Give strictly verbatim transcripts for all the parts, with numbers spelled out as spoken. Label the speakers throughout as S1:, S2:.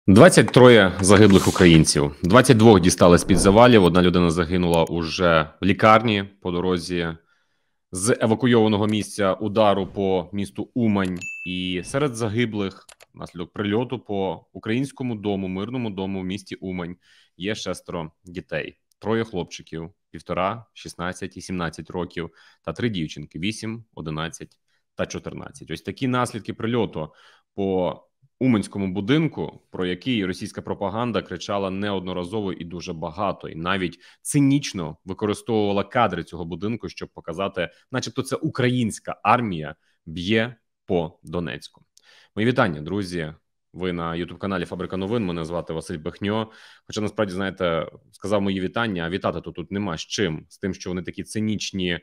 S1: двадцять троє загиблих українців, двадцять два дістали з-під завалів, одна людина загинула уже в лікарні по дорозі з евакуйованого місця удару по місту Умань. І серед загиблих внаслідок прильоту по українському дому, мирному дому в місті Умань є шестеро дітей. Троє хлопчиків, півтора, шістнадцять і сімнадцять років, та три дівчинки, вісім, одинадцять та чотирнадцять. Ось такі наслідки прильоту по уманському будинку, про який російська пропаганда кричала неодноразово і дуже багато, і навіть цинічно використовувала кадри цього будинку, щоб показати, начебто це українська армія б'є по Донецьку. Мої вітання, друзі. Ви на ютуб-каналі Фабрика новин. Мене звати Василь Бехньо. Хоча, насправді, знаєте, сказав мої вітання, а вітати то тут нема з чим. З тим, що вони такі цинічні.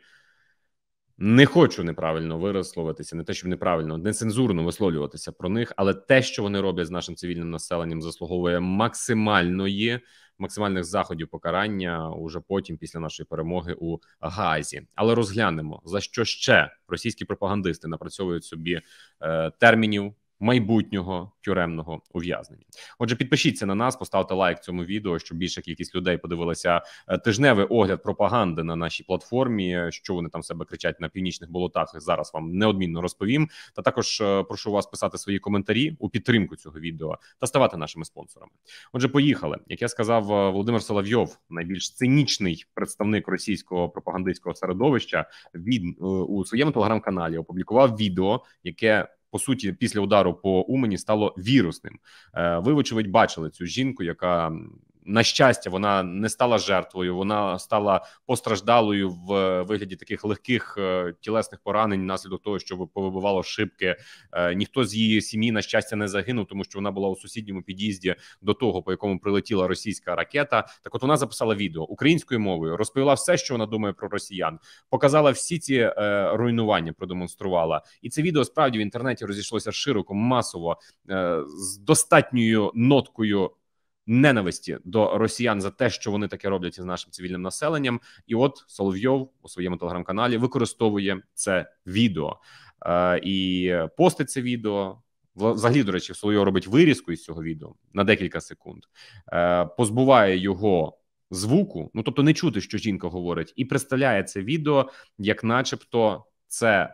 S1: Не хочу неправильно висловитися, не те, щоб неправильно, нецензурно висловлюватися про них, але те, що вони роблять з нашим цивільним населенням, заслуговує максимальної, максимальних заходів покарання уже потім, після нашої перемоги у Гаазі. Але розглянемо, за що ще російські пропагандисти напрацьовують собі е, термінів майбутнього тюремного ув'язнення. Отже, підпишіться на нас, поставте лайк цьому відео, щоб більша кількість людей подивилася тижневий огляд пропаганди на нашій платформі, що вони там себе кричать на північних болотах. Зараз вам неодмінно розповім. Та також прошу вас писати свої коментарі у підтримку цього відео та ставати нашими спонсорами. Отже, поїхали. Як я сказав, Володимир Соловйов, найбільш цинічний представник російського пропагандистського середовища, він у своєму телеграм-каналі опублікував відео, яке по суті, після удару по Умані стало вірусним. Ви, вочевидь, бачили цю жінку, яка, на щастя, вона не стала жертвою, вона стала постраждалою в вигляді таких легких тілесних поранень внаслідок того, що повибивало шибки. Ніхто з її сім'ї, на щастя, не загинув, тому що вона була у сусідньому під'їзді до того, по якому прилетіла російська ракета. Так от вона записала відео українською мовою, розповіла все, що вона думає про росіян, показала всі ці е, руйнування, продемонструвала. І це відео справді в інтернеті розійшлося широко, масово, е, з достатньою ноткою ненависті до росіян за те, що вони таке роблять із нашим цивільним населенням. І от Соловйов у своєму телеграм-каналі використовує це відео е, і постить це відео. Взагалі, до речі, Соловйов робить вирізку із цього відео на декілька секунд, е, позбуває його звуку, ну тобто не чути, що жінка говорить, і представляє це відео, як начебто це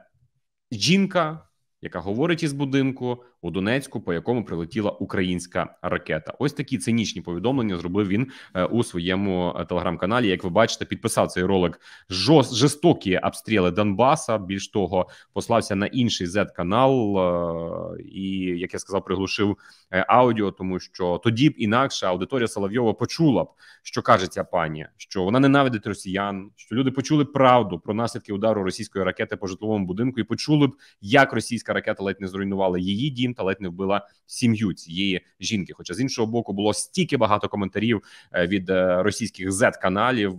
S1: жінка, яка говорить із будинку у Донецьку, по якому прилетіла українська ракета. Ось такі цинічні повідомлення зробив він е, у своєму е, телеграм-каналі. Як ви бачите, підписав цей ролик «Жос, жорстокі обстріли Донбаса». Більш того, послався на інший зет-канал е, і, як я сказав, приглушив е, аудіо, тому що тоді б інакше аудиторія Соловйова почула б, що каже ця пані, що вона ненавидить росіян, що люди почули правду про наслідки удару російської ракети по житловому будинку і почули б, як російська ракета ледь не зруйнувала її дім та ледь не вбила сім'ю цієї жінки. Хоча з іншого боку було стільки багато коментарів від російських зет-каналів,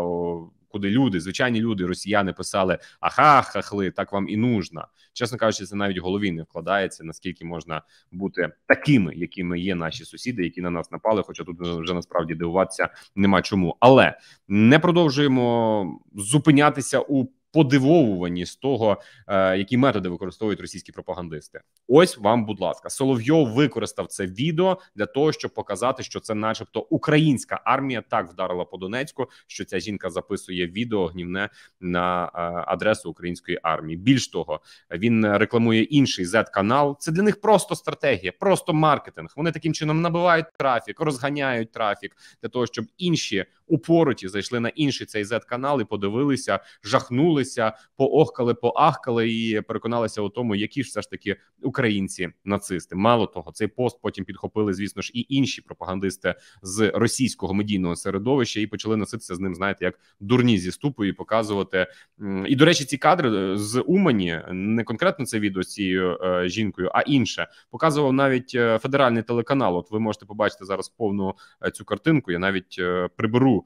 S1: куди люди, звичайні люди, росіяни писали «Аха, хахли, так вам і нужно». Чесно кажучи, це навіть в голові не вкладається, наскільки можна бути такими, якими є наші сусіди, які на нас напали, хоча тут вже насправді дивуватися нема чому. Але не продовжуємо зупинятися у подивовувані з того, е, які методи використовують російські пропагандисти. Ось вам, будь ласка, Соловйов використав це відео для того, щоб показати, що це начебто українська армія так вдарила по Донецьку, що ця жінка записує відео гнівне на е, адресу української армії. Більш того, він рекламує інший зет-канал. Це для них просто стратегія, просто маркетинг. Вони таким чином набивають трафік, розганяють трафік для того, щоб інші упороті зайшли на інший цей зет-канал і подивилися, жахнули, поохкали, поахкали і переконалися у тому, які ж все ж таки українці-нацисти. Мало того, цей пост потім підхопили, звісно ж, і інші пропагандисти з російського медійного середовища і почали носитися з ним, знаєте, як дурні зі ступою і показувати. І, до речі, ці кадри з Умані, не конкретно це відео з цією е, жінкою, а інше, показував навіть федеральний телеканал. От ви можете побачити зараз повну е, цю картинку, я навіть е, приберу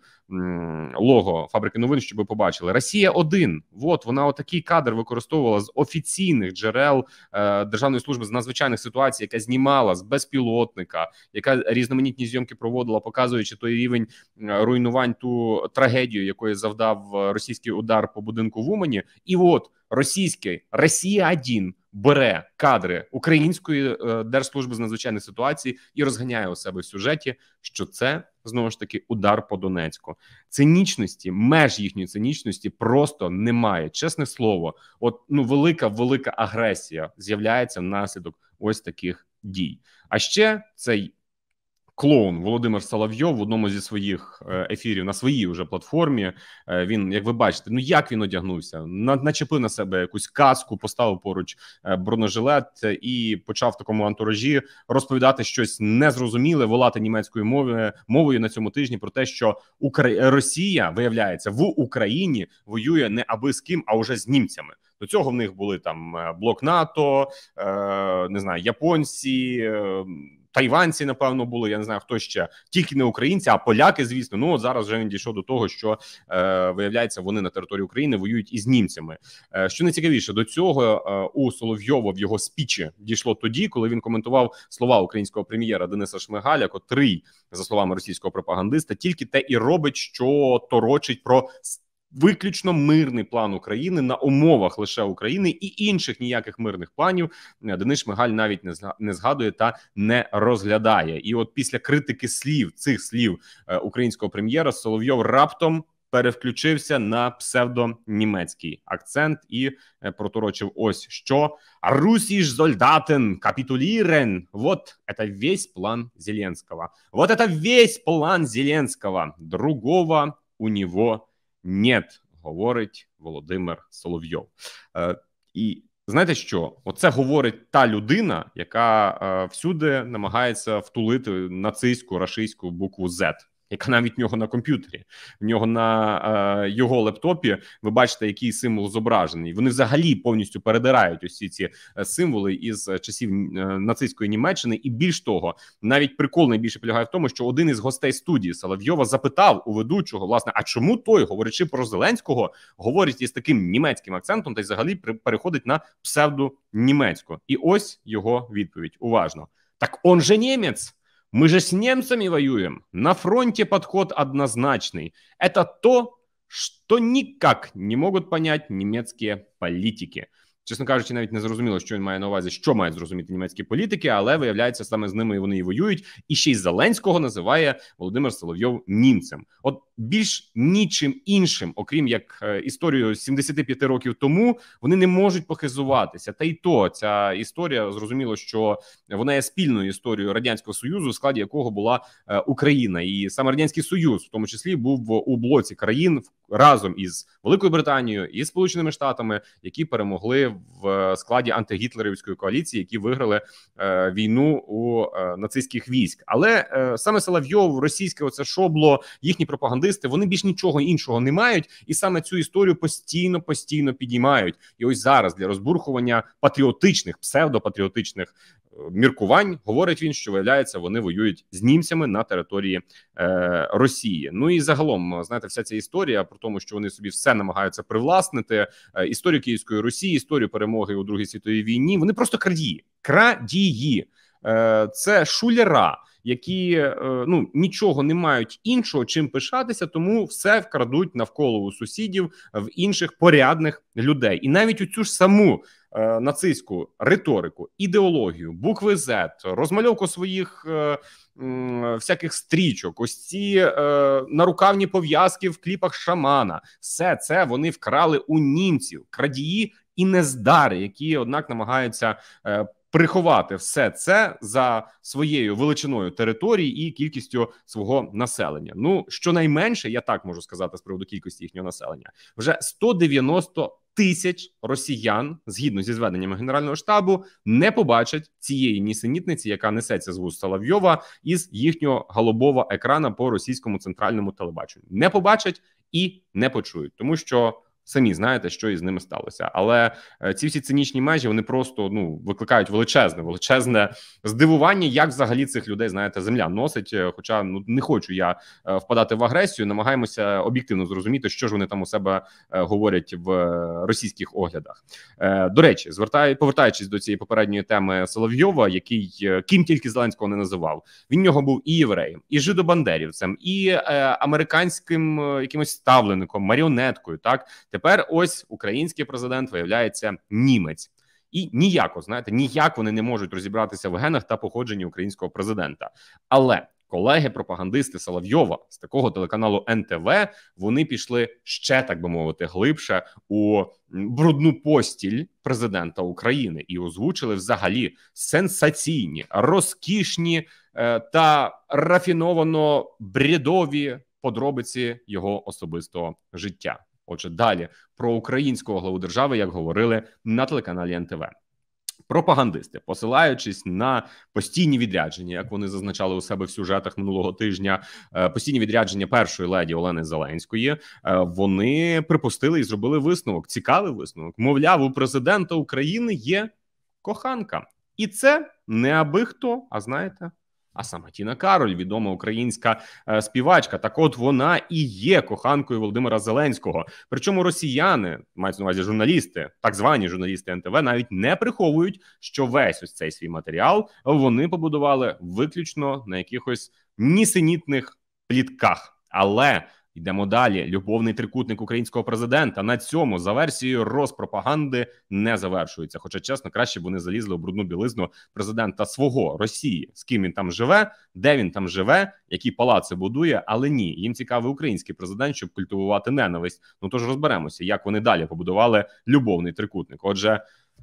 S1: лого Фабрики новин, щоб ви побачили. Росія один. От вона отакий кадр використовувала з офіційних джерел е, Державної служби з надзвичайних ситуацій, яка знімала з безпілотника, яка різноманітні зйомки проводила, показуючи той рівень е, руйнувань, ту трагедію, якої завдав російський удар по будинку в Умані. І от російський Росія один бере кадри Української е, держслужби з надзвичайних ситуацій і розганяє у себе в сюжеті, що це, знову ж таки, удар по Донецьку. Цинічності, меж їхньої цинічності просто немає. Чесне слово, от ну велика-велика агресія з'являється внаслідок ось таких дій. А ще цей клоун Володимир Соловйов в одному зі своїх ефірів на своїй уже платформі, він, як ви бачите, ну як він одягнувся, начепив на себе якусь каску, поставив поруч бронежилет і почав в такому антуражі розповідати щось незрозуміле, волати німецькою мовою, мовою на цьому тижні про те, що Укра... Росія, виявляється, в Україні воює не аби з ким, а вже з німцями. До цього в них були там блок НАТО, е, не знаю, японці, е, тайванці, напевно, були, я не знаю, хто ще, тільки не українці, а поляки, звісно. Ну, от зараз вже він дійшов до того, що, е, виявляється, вони на території України воюють із німцями. Е, що найцікавіше, до цього е, у Соловйова в його спічі дійшло тоді, коли він коментував слова українського прем'єра Дениса Шмигаля, котрий, за словами російського пропагандиста, тільки те і робить, що торочить про виключно мирний план України на умовах лише України, і інших ніяких мирних планів Денис Шмигаль навіть не згадує та не розглядає. І от після критики слів, цих слів українського прем'єра, Соловйов раптом перевключився на псевдонімецький акцент і проторочив ось що: «Русіш зольдатен капітулірен, вот это весь план Зеленского. Вот это весь план Зеленского. Другого у него нет», говорить Володимир Соловйов. Е, і знаєте що? Оце говорить та людина, яка е, всюди намагається втулити нацистську, рашистську букву «Z», яка навіть в нього на комп'ютері, в нього на е, його лептопі, ви бачите, який символ зображений. Вони взагалі повністю передирають усі ці символи із часів е, нацистської Німеччини. І більш того, навіть прикол найбільше полягає в тому, що один із гостей студії Соловйова запитав у ведучого, власне, а чому той, говорячи про Зеленського, говорить із таким німецьким акцентом та й взагалі переходить на псевдонімецьку. І ось його відповідь. Уважно. «Так он же немец! Мы же с немцами воюем. На фронте подход однозначный. Это то, что никак не могут понять немецкие политики». Чесно кажучи, навіть не зрозуміло, що він має на увазі, що мають зрозуміти німецькі політики, але, виявляється, саме з ними вони і воюють. І ще й Зеленського називає Володимир Соловйов німцем. От більш нічим іншим, окрім як е, історію сімдесят п'ять років тому, вони не можуть похизуватися. Та й то ця історія, зрозуміло, що вона є спільною історією Радянського Союзу, в складі якого була е, Україна. І саме Радянський Союз, в тому числі, був у блоці країн разом із Великою Британією і Сполученими Штатами, які перемогли в складі антигітлерівської коаліції, які виграли е, війну у е, нацистських військ. Але е, саме Соловйов, російське оце шобло, їхні пропагандисти, вони більш нічого іншого не мають, і саме цю історію постійно-постійно підіймають. І ось зараз для розбурхування патріотичних, псевдопатріотичних міркувань говорить він, що, виявляється, вони воюють з німцями на території е, Росії. Ну і загалом, знаєте, вся ця історія про тому, що вони собі все намагаються привласнити, е, історію Київської Русі, історію перемоги у Другій світовій війні, вони просто крадії. Крадії. Е, це шуляра, які е, ну нічого не мають іншого, чим пишатися, тому все вкрадуть навколо у сусідів, в інших порядних людей. І навіть у цю ж саму е, нацистську риторику, ідеологію, букви Z, розмальовку своїх е, е, всяких стрічок, ось ці е, нарукавні пов'язки в кліпах Шамана, все це вони вкрали у німців, крадії і нездари, які, однак, намагаються е, приховати все це за своєю величиною території і кількістю свого населення. Ну, щонайменше, я так можу сказати з приводу кількості їхнього населення, вже сто дев'яносто тисяч росіян, згідно зі зведеннями Генерального штабу, не побачать цієї нісенітниці, яка несеться з вуст Соловйова із їхнього голубого екрана по російському центральному телебаченню. Не побачать і не почують, тому що самі знаєте, що із ними сталося. Але е, ці всі цинічні межі, вони просто ну викликають величезне, величезне здивування, як взагалі цих людей, знаєте, земля носить. Хоча ну не хочу я е, впадати в агресію, намагаємося об'єктивно зрозуміти, що ж вони там у себе е, говорять в е, російських оглядах. Е, до речі, звертаю, повертаючись до цієї попередньої теми Соловйова, який е, ким тільки Зеленського не називав, він нього був і євреєм, і жидобандерівцем, і е, американським е, якимось ставленником, маріонеткою, так. Тепер ось український президент, виявляється, німець. І ніяко, знаєте, ніяк вони не можуть розібратися в генах та походженні українського президента. Але колеги-пропагандисти Соловйова з такого телеканалу ен те ве, вони пішли ще, так би мовити, глибше у брудну постіль президента України і озвучили взагалі сенсаційні, розкішні е, та рафіновано бредові подробиці його особистого життя. Отже, далі про українського главу держави, як говорили на телеканалі ен те ве. Пропагандисти, посилаючись на постійні відрядження, як вони зазначали у себе в сюжетах минулого тижня, постійні відрядження першої леді Олени Зеленської, вони припустили і зробили висновок, цікавий висновок. Мовляв, у президента України є коханка. І це не аби хто, а знаєте, а саме Тіна Кароль, відома українська е, співачка. Так от вона і є коханкою Володимира Зеленського. Причому росіяни, мають на увазі журналісти, так звані журналісти ен те ве, навіть не приховують, що весь ось цей свій матеріал вони побудували виключно на якихось нісенітних плітках. Але йдемо далі. Любовний трикутник українського президента на цьому, за версією Роспропаганди, не завершується. Хоча, чесно, краще б вони залізли у брудну білизну президента свого, Росії. З ким він там живе, де він там живе, які палаци будує, але ні. Їм цікавий український президент, щоб культивувати ненависть. Ну тож розберемося, як вони далі побудували любовний трикутник. Отже,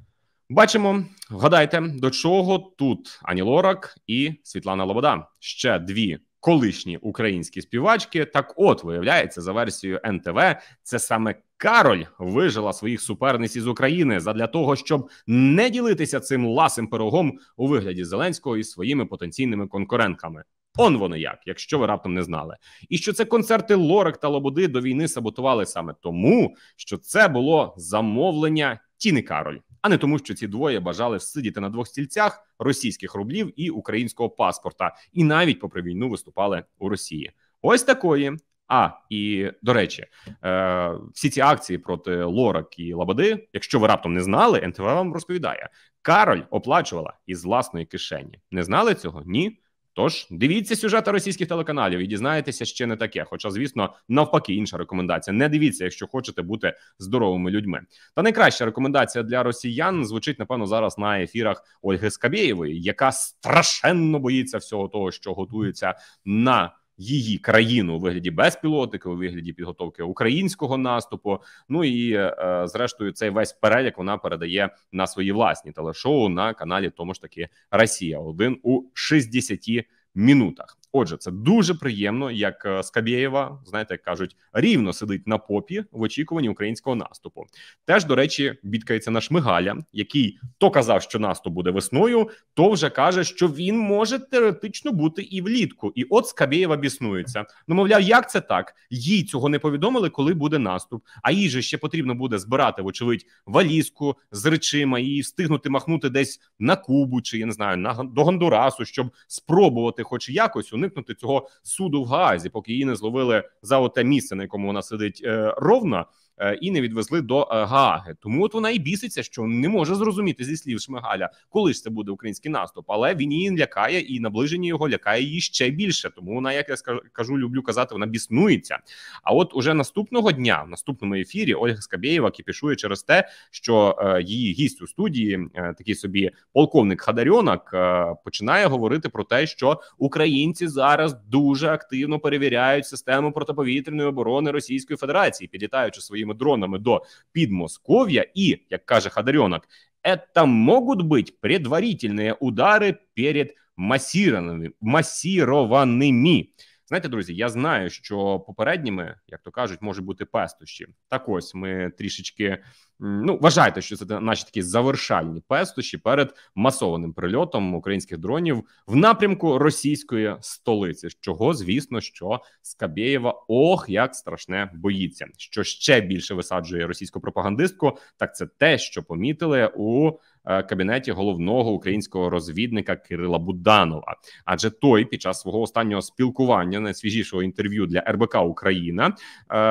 S1: бачимо, вгадайте, до чого тут Ані Лорак і Світлана Лобода. Ще дві колишні українські співачки. Так от, виявляється, за версією ен те ве, це саме Кароль вижила своїх суперниць із України задля того, щоб не ділитися цим ласим пирогом у вигляді Зеленського із своїми потенційними конкурентками. Он воно як, якщо ви раптом не знали. І що це концерти Лорак та Лободи до війни саботували саме тому, що це було замовлення Тіни Кароль, а не тому, що ці двоє бажали всидіти на двох стільцях російських рублів і українського паспорта, і навіть попри війну виступали у Росії. Ось такої. А, і, до речі, е, всі ці акції проти Лорак і Лободи, якщо ви раптом не знали, ен те ве вам розповідає, Кароль оплачувала із власної кишені. Не знали цього? Ні. Тож, дивіться сюжети російських телеканалів і дізнаєтеся ще не таке. Хоча, звісно, навпаки, інша рекомендація. Не дивіться, якщо хочете бути здоровими людьми. Та найкраща рекомендація для росіян звучить, напевно, зараз на ефірах Ольги Скабєєвої, яка страшенно боїться всього того, що готується на її країну у вигляді безпілотників, у вигляді підготовки українського наступу. Ну і, е, зрештою, цей весь перелік вона передає на свої власні телешоу на каналі тому ж таки Росія один у шістдесяти минутах. Отже, це дуже приємно, як Скабєєва, знаєте, як кажуть, рівно сидить на попі в очікуванні українського наступу. Теж, до речі, бідкається на Шмигаля, який то казав, що наступ буде весною, то вже каже, що він може теоретично бути і влітку. І от Скабєєва біснується. Ну, мовляв, як це так? Їй цього не повідомили, коли буде наступ. А їй же ще потрібно буде збирати, вочевидь, валізку з речима і встигнути махнути десь на Кубу, чи, я не знаю, на, до Гондурасу, щоб спробувати хоч якось уникнути цього суду в Гаазі, поки її не зловили за оте місце, на якому вона сидить е, ровно, е, і не відвезли до е, Гааги. Тому от вона і біситься, що не може зрозуміти зі слів Шмигаля, коли ж це буде український наступ. Але він її лякає, і наближення його лякає її ще більше. Тому вона, як я кажу, люблю казати, вона біснується. А от уже наступного дня, в наступному ефірі, Ольга Скабєєва кипішує через те, що е, її гість у студії, е, такий собі полковник Хадарьонок, е, починає говорити про те, що українці зараз дуже активно перевіряють систему протиповітряної оборони Російської Федерації, підлітаючи своїми дронами до Підмосков'я. І, як каже Хадарьонок, «это могут быть предварительные удары перед массированными, массированными». Знаєте, друзі, я знаю, що попередніми, як то кажуть, можуть бути пестощі. Так ось ми трішечки, ну, вважайте, що це наші такі завершальні пестощі перед масованим прильотом українських дронів в напрямку російської столиці. Чого, звісно, що Скабєєва ох, як страшне боїться. Що ще більше висаджує російську пропагандистку, так це те, що помітили у кабінеті головного українського розвідника Кирила Буданова. Адже той під час свого останнього спілкування, найсвіжішого інтерв'ю для ер бе ка Україна, е,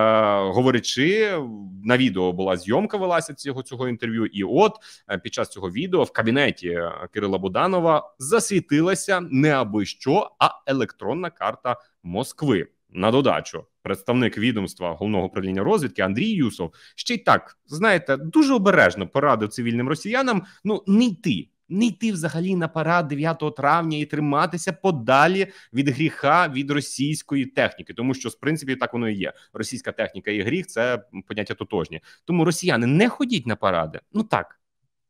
S1: говорячи, на відео була зйомка, велася цього, цього інтерв'ю, і от е, під час цього відео в кабінеті Кирила Буданова засвітилася не аби що, а електронна карта Москви. На додачу, представник відомства головного управління розвідки Андрій Юсов ще й так, знаєте, дуже обережно порадив цивільним росіянам, ну, не йти. Не йти взагалі на парад дев'ятого травня і триматися подалі від гріха, від російської техніки. Тому що, в принципі, так воно і є. Російська техніка і гріх – це поняття тотожні. Тому, росіяни, не ходіть на паради. Ну так,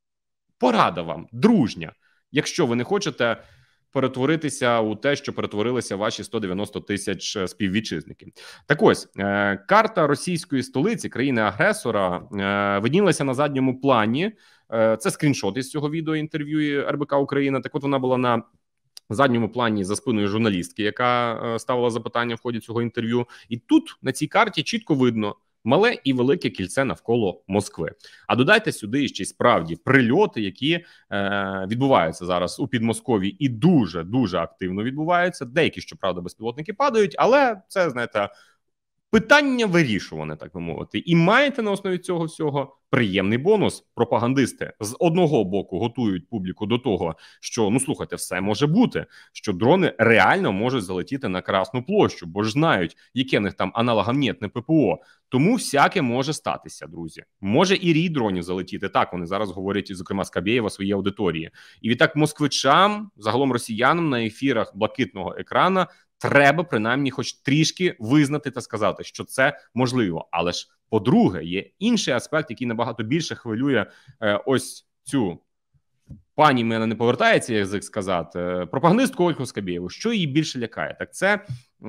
S1: порада вам, дружня. Якщо ви не хочете перетворитися у те, що перетворилися ваші сто дев'яносто тисяч співвітчизників. Так ось, е, карта російської столиці, країни-агресора, е, виднілася на задньому плані. Е, це скріншот із цього відеоінтерв'ю ер бе ка Україна. Так от вона була на задньому плані за спиною журналістки, яка е, ставила запитання в ході цього інтерв'ю. І тут на цій карті чітко видно мале і велике кільце навколо Москви. А додайте сюди ще й справді прильоти, які е, відбуваються зараз у Підмосков'ї і дуже-дуже активно відбуваються. Деякі, щоправда, безпілотники падають, але це, знаєте, питання вирішуване, так би мовити. І маєте на основі цього всього приємний бонус. Пропагандисти з одного боку готують публіку до того, що, ну слухайте, все може бути, що дрони реально можуть залетіти на Красну площу, бо ж знають, яке в них там аналогамнітне пе пе о. Тому всяке може статися, друзі. Може і рій дронів залетіти. Так, вони зараз говорять, зокрема, Скабєєва своїй аудиторії. І відтак москвичам, загалом росіянам на ефірах блакитного екрана треба принаймні хоч трішки визнати та сказати, що це можливо. Але ж, по-друге, є інший аспект, який набагато більше хвилює е, ось цю пані, мене не повертається язик сказати, пропагандистку Ольгу Скабєєву. Що її більше лякає? Так це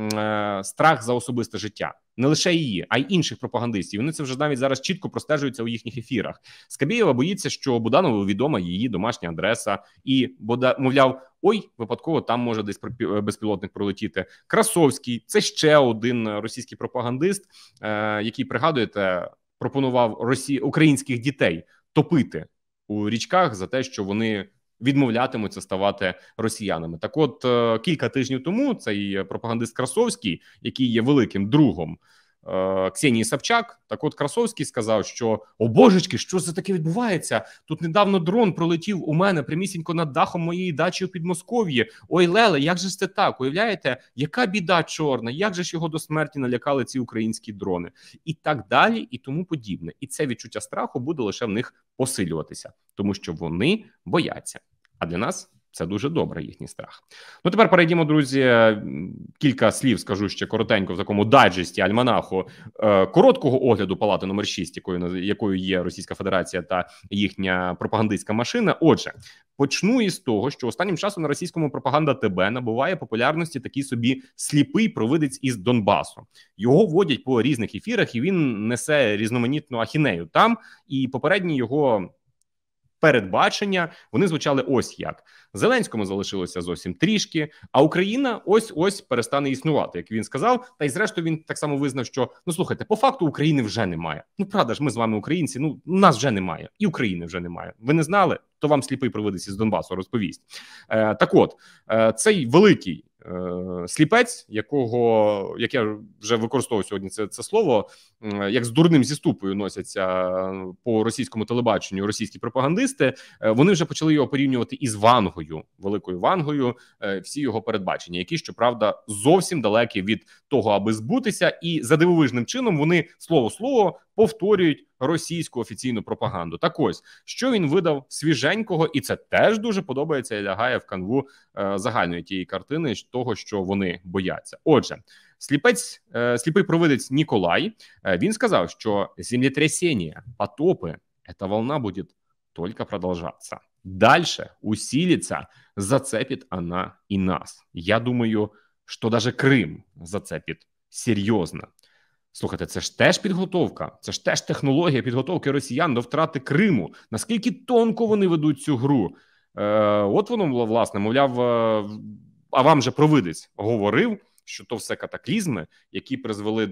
S1: е, страх за особисте життя. Не лише її, а й інших пропагандистів. Вони це вже навіть зараз чітко простежуються у їхніх ефірах. Скабєєва боїться, що Буданову відома її домашня адреса. І, мовляв, ой, випадково там може десь безпілотник пролетіти. Красовський – це ще один російський пропагандист, е, який, пригадуєте, пропонував росі... українських дітей топити у річках за те, що вони відмовлятимуться ставати росіянами. Так от, е, кілька тижнів тому цей пропагандист Красовський, який є великим другом е, Ксенії Собчак, так от Красовський сказав, що «О, божечки, що це таке відбувається? Тут недавно дрон пролетів у мене прямісінько над дахом моєї дачі у Підмосков'ї. Ой, леле, як же ж це так? Уявляєте, яка біда чорна? Як же ж його до смерті налякали ці українські дрони?» І так далі, і тому подібне. І це відчуття страху буде лише в них посилюватися, тому що вони бояться. А для нас це дуже добре, їхній страх. Ну, тепер перейдімо, друзі, кілька слів скажу ще коротенько в такому дайджесті, альманаху, е, короткого огляду палати номер шість, якою, якою є Російська Федерація та їхня пропагандистська машина. Отже, почну із того, що останнім часом на російському пропаганда ТБ набуває популярності такий собі сліпий провидець із Донбасу. Його водять по різних ефірах, і він несе різноманітну ахінею там, і попередні його передбачення, вони звучали ось як. Зеленському залишилося зовсім трішки, а Україна ось-ось перестане існувати, як він сказав. Та й зрештою він так само визнав, що, ну слухайте, по факту України вже немає. Ну правда ж, ми з вами українці, ну нас вже немає. І України вже немає. Ви не знали? То вам сліпий провидець із Донбасу розповість. Е, так от, е, цей великий е, сліпець, якого, як я вже використовував сьогодні це, це слово, е, як з дурним зіступою носяться по російському телебаченню російські пропагандисти, е, вони вже почали його порівнювати із Вангою, великою Вангою, е, всі його передбачення, які, щоправда, зовсім далекі від того, аби збутися, і за дивовижним чином вони слово-слово повторюють російську офіційну пропаганду. Так ось, що він видав свіженького, і це теж дуже подобається і лягає в канву е, загальної тієї картини того, що вони бояться. Отже, сліпець, е, сліпий провидець Ніколай, е, він сказав, що землетрясіння, потопи, ця волна буде тільки продовжатися. Дальше усилится, зацепит она и нас. Я думаю, що даже Крим зацепить серйозно. Слухайте, це ж теж підготовка, це ж теж технологія підготовки росіян до втрати Криму. Наскільки тонко вони ведуть цю гру? Е, от воно, власне, мовляв, е, а вам же провидець говорив, що то все катаклізми, які призвели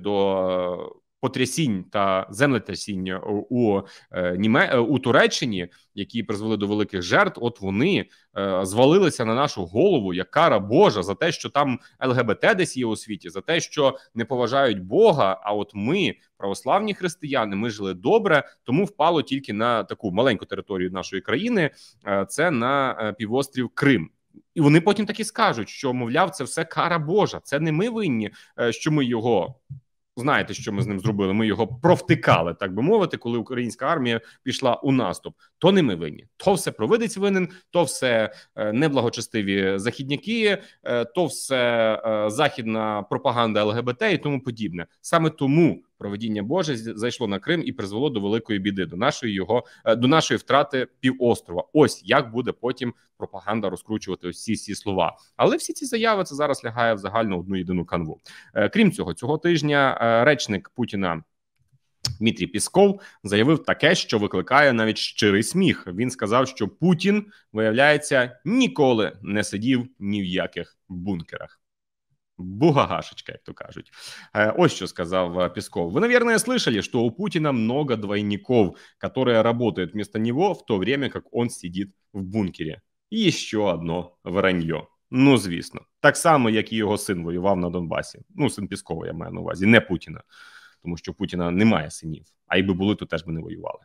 S1: до потрясінь та землетрясіння у, Німе... у Туреччині, які призвели до великих жертв, от вони е, звалилися на нашу голову, як кара Божа, за те, що там ел ге бе те десь є у світі, за те, що не поважають Бога, а от ми, православні християни, ми жили добре, тому впало тільки на таку маленьку територію нашої країни, е, це на е, півострів Крим. І вони потім таки скажуть, що, мовляв, це все кара Божа, це не ми винні, е, що ми його знаєте, що ми з ним зробили? Ми його провтикали, так би мовити, коли українська армія пішла у наступ. То не ми винні. То все провидець винен, то все е, неблагочестиві західняки, е, то все е, західна пропаганда ЛГБТ і тому подібне. Саме тому провидіння Боже зайшло на Крим і призвело до великої біди, до нашої його е, до нашої втрати півострова. Ось як буде потім пропаганда розкручувати ось ці всі слова. Але всі ці заяви це зараз лягає в загальну одну єдину канву. Е, крім цього, цього тижня е, речник Путіна Дмитрій Пісков заявив таке, що викликає навіть щирий сміх. Він сказав, що Путін, виявляється, ніколи не сидів ні в яких бункерах. Бугагашечка, як то кажуть. Ось що сказав Песков. Вы, наверное, слышали, что у Путина много двойников, которые работают вместо него в то время, как он сидит в бункері. І ще одно вранье. Ну, звісно. Так само, як і його син воював на Донбасі. Ну, син Піскова, я маю на увазі, не Путіна. Тому що Путіна немає синів. А якби були, то теж би не воювали.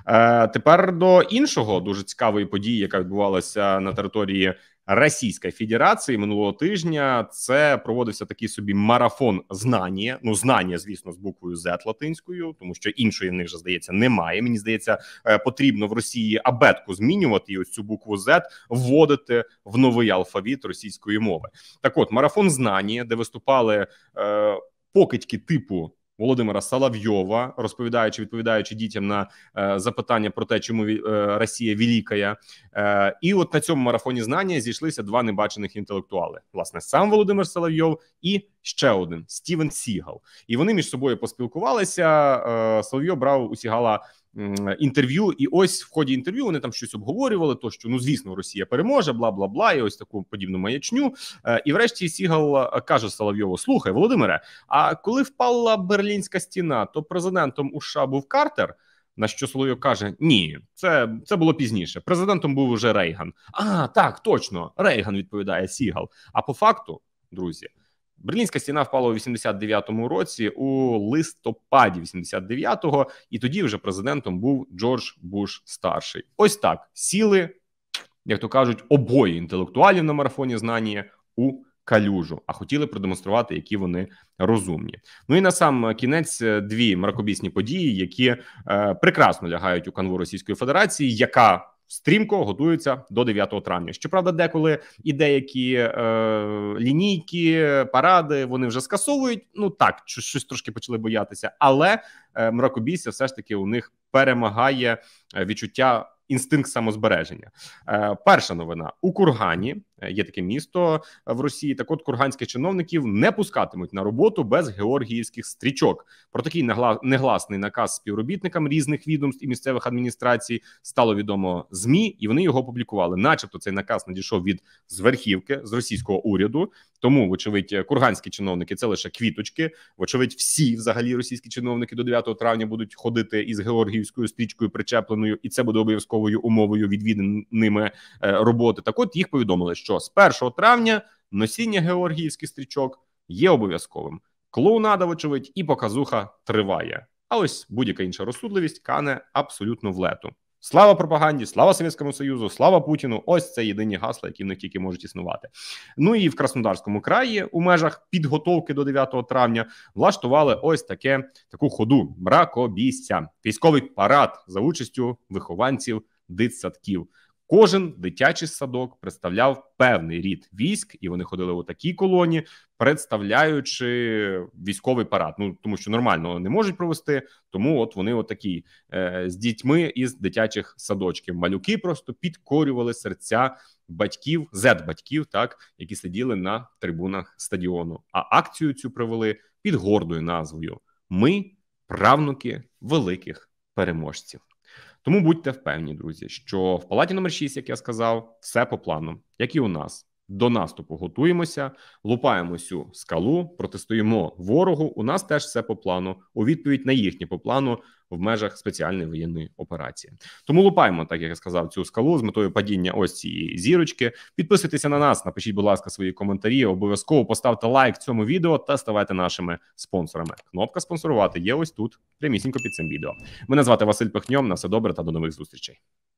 S1: Е, тепер до іншого дуже цікавої події, яка відбувалася на території Російської Федерації минулого тижня. Це проводився такий собі марафон знання. Ну, знання, звісно, з буквою Z латинською, тому що іншої в них же, здається, немає. Мені здається, потрібно в Росії абетку змінювати і ось цю букву Z вводити в новий алфавіт російської мови. Так от, марафон знання, де виступали е, покидьки типу Володимира Соловйова, розповідаючи, відповідаючи дітям на е, запитання про те, чому е, Росія велика. Е, і от на цьому марафоні знання зійшлися два небачених інтелектуали. Власне, сам Володимир Соловйов і ще один – Стівен Сігал. І вони між собою поспілкувалися. Е, Соловйов брав у Сігала інтерв'ю, і ось в ході інтерв'ю вони там щось обговорювали, то що, ну, звісно, Росія переможе, бла-бла-бла, і ось таку подібну маячню. І врешті Сігал каже Соловйову: слухай, Володимире, а коли впала Берлінська стіна, то президентом у США був Картер? На що Соловйов каже: ні, це, це було пізніше. Президентом був уже Рейган. А, так, точно, Рейган, відповідає Сігал. А по факту, друзі, Берлінська стіна впала у вісімдесят дев'ятому році, у листопаді вісімдесят дев'ятого, і тоді вже президентом був Джордж Буш старший. Ось так сіли, як то кажуть, обоє інтелектуалів на марафоні знання у калюжу, а хотіли продемонструвати, які вони розумні. Ну і на сам кінець дві мракобісні події, які е, прекрасно лягають у канву Російської Федерації, яка стрімко готуються до дев'ятого травня. Щоправда, деколи і деякі е, лінійки, паради вони вже скасовують. Ну так, щось трошки почали боятися, але е, мракобісся все ж таки у них перемагає відчуття, інстинкт самозбереження. Е, перша новина. У Кургані, є таке місто в Росії, так от курганських чиновників не пускатимуть на роботу без георгіївських стрічок. Про такий негласний наказ співробітникам різних відомств і місцевих адміністрацій стало відомо ЗМІ, і вони його опублікували. Начебто цей наказ надійшов від зверхівки, з російського уряду, тому, вочевидь, курганські чиновники – це лише квіточки. Вочевидь, всі взагалі російські чиновники до дев'ятого травня будуть ходити із георгіївською стрічкою причепленою, і це буде обов'язковою умовою відвідиними роботи. Так от їх повідомили, що з першого травня носіння георгіївських стрічок є обов'язковим. Клоунада, вочевидь, і показуха триває. А ось будь-яка інша розсудливість кане абсолютно в лету. Слава пропаганді, слава Совєтському Союзу, слава Путіну. Ось це єдині гасла, які в них тільки можуть існувати. Ну і в Краснодарському краї у межах підготовки до дев'ятого травня влаштували ось таке таку ходу мракобісся. Військовий парад за участю вихованців дитсадків. Кожен дитячий садок представляв певний рід військ, і вони ходили у такій колоні, представляючи військовий парад. Ну, тому що нормально не можуть провести, тому от вони отакі е, з дітьми із дитячих садочків. Малюки просто підкорювали серця батьків, зет-батьків, так, які сиділи на трибунах стадіону. А акцію цю провели під гордою назвою «Ми – правнуки великих переможців». Тому будьте впевнені, друзі, що в палаті номер шість, як я сказав, все по плану, як і у нас. До наступу готуємося, лупаємо цю скалу, протистоїмо ворогу. У нас теж все по плану, у відповідь на їхнє по плану в межах спеціальної воєнної операції. Тому лупаємо, так як я сказав, цю скалу з метою падіння ось цієї зірочки. Підписуйтеся на нас, напишіть, будь ласка, свої коментарі, обов'язково поставте лайк цьому відео та ставайте нашими спонсорами. Кнопка «Спонсорувати» є ось тут, прямісінько під цим відео. Мене звати Василь Пихньом, на все добре та до нових зустрічей.